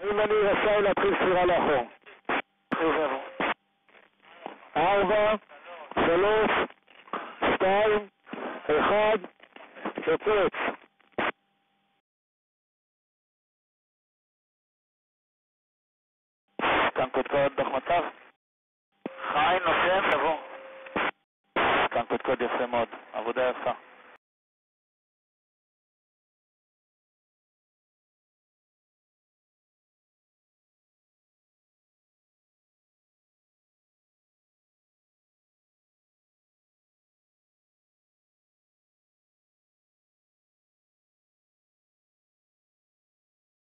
אם אני רשאי להתחיל ספירה לאחור. 4, 3, 2, 1, יוצץ. כאן קודקוד דוח מצב. חי נושם, תבוא. כאן קודקוד יפה מאוד, עבודה יפה.